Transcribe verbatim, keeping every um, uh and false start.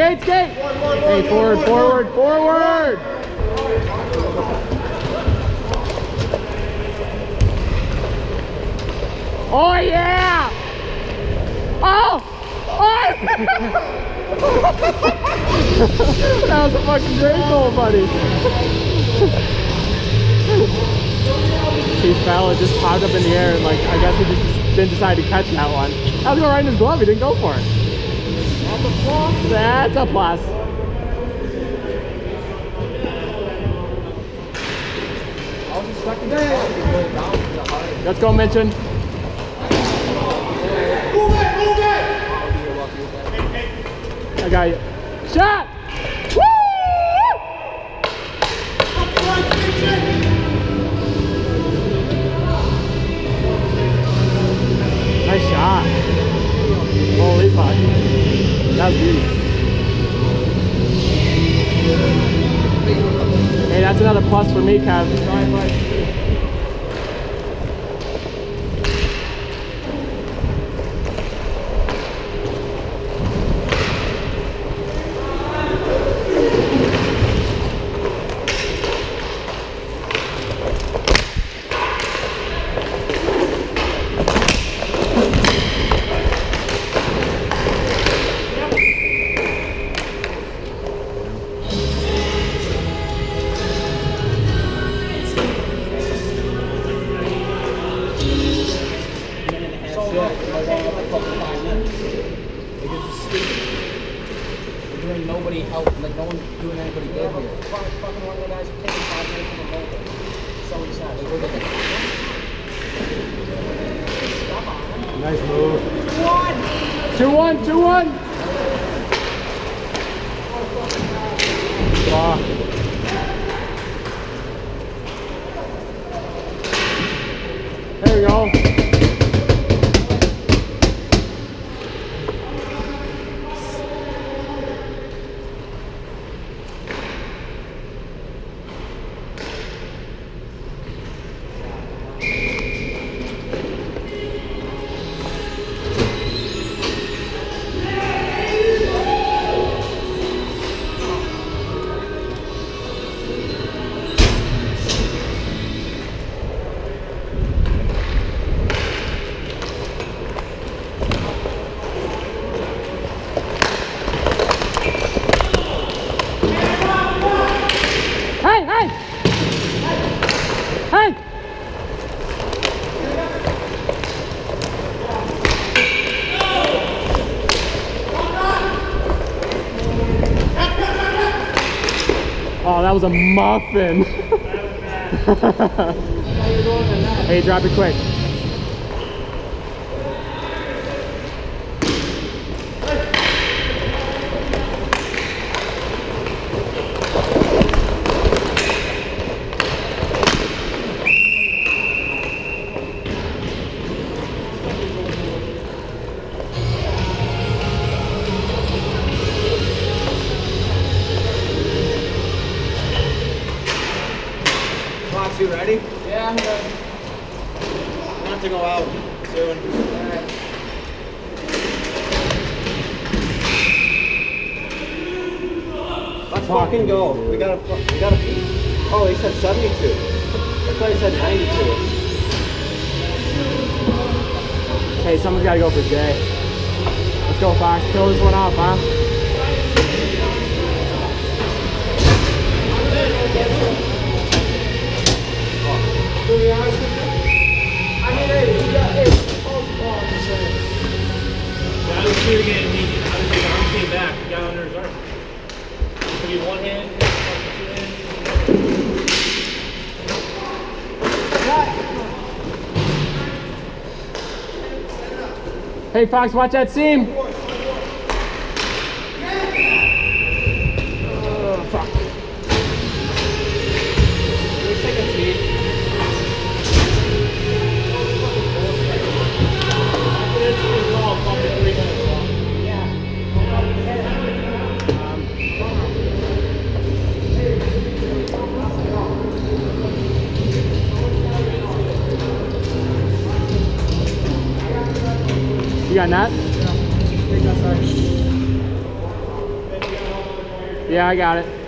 Skate, skate! Hey, forward, forward, forward! Oh yeah! Oh! Oh! That was a fucking great goal, buddy. He fell, it just popped up in the air, and like I guess he just didn't decide to catch that one. I was going right in his glove, he didn't go for it. That's a plus. That's a plus. I was expecting to go down to the heart. Let's go, Mitchin. Move it, move it! I got you. Shot! Woo! Nice shot. Holy fuck. That was beautiful. Hey, that's another plus for me, Kev. Nobody helped, like no one doing anybody good here. Fucking one of the guys who came five minutes from the motor. So he said, like, we're looking. Nice move. Two one, two one. Oh. There we go. Oh, that was a muffin. Hey, drop it quick. You ready? Yeah, I'm ready. I want to go out soon. Alright. Let's fucking go. We gotta, we gotta. Oh, he said seventy-two. I thought he said ninety-two. Hey, someone's gotta go for Jay. Let's go, Fox. Kill this one off, huh? To be honest with you, I mean, hey, we got, hey, oh, oh, I'm just saying. Yeah, I was here again. He, I was his arm came back. He got under his arm. Could be one hand, two hands. Hey, Fox, watch that seam. Oh, fuck. You got that? Yeah. Yeah, I got it.